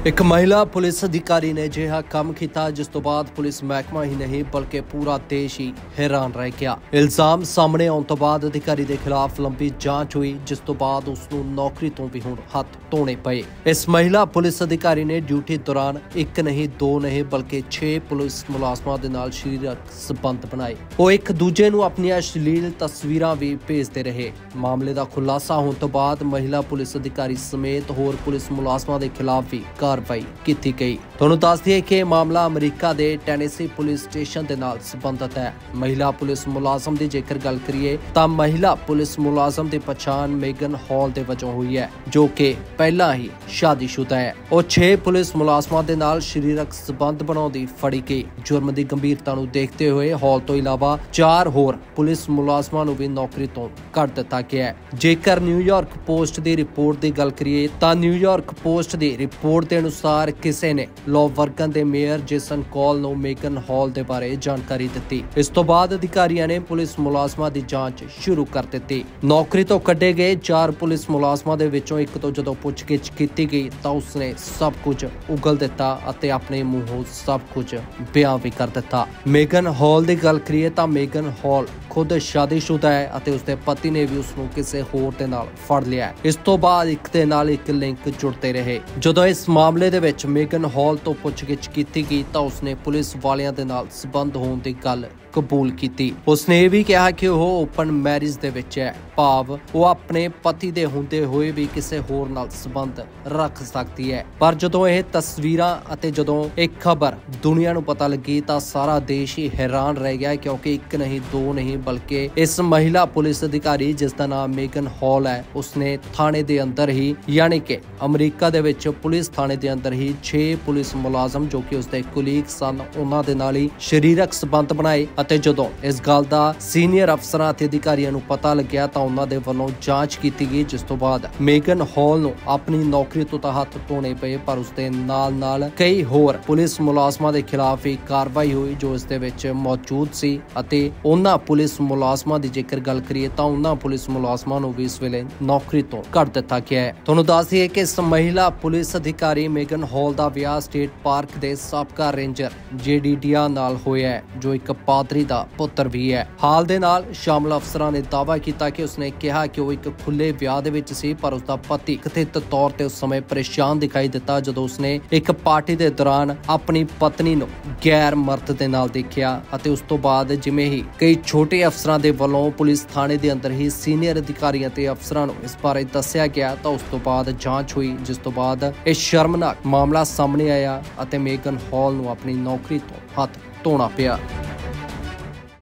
एक महिला पुलिस अधिकारी ने अजिहा काम किया जिस तो बाद पुलिस महकमा ही नहीं बल्कि पूरा देश ही हैरान रह गया। इल्जाम सामने आने तो बाद अधिकारी के खिलाफ लंबी जांच हुई जिस तो बाद उसनू नौकरी तो भी हुण हथ धोने पए। इस महिला पुलिस अधिकारी ने ड्यूटी दौरान एक नहीं दो नहीं बल्कि 6 पुलिस मुलाजमां दे नाल शरीरक संबंध बनाए। वो एक दूजे नू अपनी अश्लील तस्वीरां भी भेजते रहे। मामले का खुलासा होने तो बाद महिला पुलिस अधिकारी समेत होर पुलिस मुलाजमां के खिलाफ भी कार्रवाई की गई। ਤੁਹਾਨੂੰ ਦੱਸ ਦਈਏ कि मामला अमरीका के टेनेसी पुलिस स्टेशन के नाल संबंधित है। महिला पुलिस मुलाजम की जेकर गल करिए तो महिला पुलिस मुलाजम की पछाण मेगन हॉल के वजों हुई है जो कि पहला ही शादीशुदा है। और 6 पुलिस मुलाजमां के नाल शरीरक संबंध बनाने की फड़ी गई। जुर्म की गंभीरता नूं देखते हुए हॉल तो इलावा 4 होर पुलिस मुलाजमां नूं भी नौकरी तो कट दिता गया है। जेकर न्यूयॉर्क पोस्ट की रिपोर्ट की गल करिए तो न्यूयॉर्क पोस्ट की रिपोर्ट के अनुसार किसी ने लॉवर्गन के मेयर जेसन कॉल नूं मेगन हॉल के बारे जानकारी दी। इस तो बाद अधिकारियों ने पुलिस मुलाजमां की जांच शुरू कर दी। नौकरी तो कड्ढे गए 4 पुलिस मुलाजमां दे विचों एक तो जदों पुछगिछ की गई तो उसने सब कुछ उगल दिता और अपने मूहों सब कुछ बयान भी कर दिता। मेगन हॉल की गल करिए तो मेगन हॉल खुद शादीशुदा है और उसके पति ने भी उसनूं किसी होर दे नाल फड़ लिया। इस तो बाद एक दे नाल एक लिंक जुड़ते रहे। जदों इस मामले दे विच मेगन हॉल तो पुछगिछ की गई तो उसने पुलिस वालियां दे नाल संबंध होने की गल कबूल की। उसने ये भी कहा कि वह ओपन मैरिज दे विच है, भाव वो अपने पति दे हुंदे होए भी किसी होर नाल संबंध रख सकती है। पर जदों यह तस्वीरां अते जदों एक खबर दुनिया नूं पता लगी तो सारा देश ही हैरान रह गया क्योंकि एक नहीं दो नहीं बल्कि इस महिला पुलिस अधिकारी जिसका नाम मेगन हॉल है उसने थाने दे अंदर ही यानी कि अमरीका दे विच पुलिस थाने दे अंदर ही 6 पुलिस मुलाजम जो कि उसके कुलीग सन उन्हां दे नाल ही शरीरक संबंध बनाए। ਅਤੇ ਜਦੋਂ ਇਸ ਗੱਲ ਦਾ ਸੀਨੀਅਰ ਅਫਸਰਾਂ ਅਤੇ ਅਧਿਕਾਰੀਆਂ ਨੂੰ ਪਤਾ ਲੱਗਿਆ ਤਾਂ ਉਹਨਾਂ ਦੇ ਵੱਲੋਂ ਜਾਂਚ ਕੀਤੀ ਗਈ ਜਿਸ ਤੋਂ ਬਾਅਦ ਮੇਗਨ ਹੌਲ ਨੂੰ ਆਪਣੀ ਨੌਕਰੀ ਤੋਂ ਤਾਂ ਹੱਥ ਧੋਣੇ ਪਏ ਪਰ ਉਸ ਦੇ ਨਾਲ ਕਈ ਹੋਰ ਪੁਲਿਸ ਮੁਲਾਜ਼ਮਾਂ ਦੇ ਖਿਲਾਫ ਵੀ ਕਾਰਵਾਈ ਹੋਈ ਜੋ ਇਸ ਦੇ ਵਿੱਚ ਮੌਜੂਦ ਸੀ ਅਤੇ ਉਹਨਾਂ ਪੁਲਿਸ ਮੁਲਾਜ਼ਮਾਂ ਦੀ ਜੇਕਰ ਗੱਲ ਕਰੀਏ ਤਾਂ ਉਹਨਾਂ ਪੁਲਿਸ ਮੁਲਾਜ਼ਮਾਂ ਨੂੰ ਵੀ ਇਸ ਵੇਲੇ ਨੌਕਰੀ ਤੋਂ ਕੱਢ ਦਿੱਤਾ ਗਿਆ ਹੈ। ਤੁਹਾਨੂੰ ਦੱਸ ਦਈਏ ਕਿ ਇਸ ਮਹਿਲਾ ਪੁਲਿਸ ਅਧਿਕਾਰੀ ਮੇਗਨ ਹੌਲ ਦਾ ਵਿਆਹ ਸਟੇਟ ਪਾਰਕ ਦੇ ਸਾਬਕਾ ਰੇਂਜਰ ਜੇਡੀਡੀਆ ਨਾਲ ਹੋਇਆ ਹੈ ਜੋ ਇੱਕ पादरी दा पुत्र भी है। हाल दे नाल शामिल अफसरां ने दावा किया कि उसने कहा कि वो एक खुले विआह दे विच सी पर उसका पति कथित तौर ते उस समय परेशान दिखाई दिता जदों उसने एक पार्टी दे दौरान अपनी पत्नी नूं गैर मर्द दे नाल देखिया ਅਤੇ उस तो बाद जिवें ही कई छोटे अफसरां दे वल्लों पुलिस थाने दे अंदर ही सीनियर अधिकारियों ते अफसरां नूं इस बारे दस्सिया गया तो उस तो बाद जांच हुई जिस तो बाद इह शर्मनाक मामला सामने आया ਅਤੇ मेगन हॉल नूं अपनी नौकरी तो हथ धोना पिया।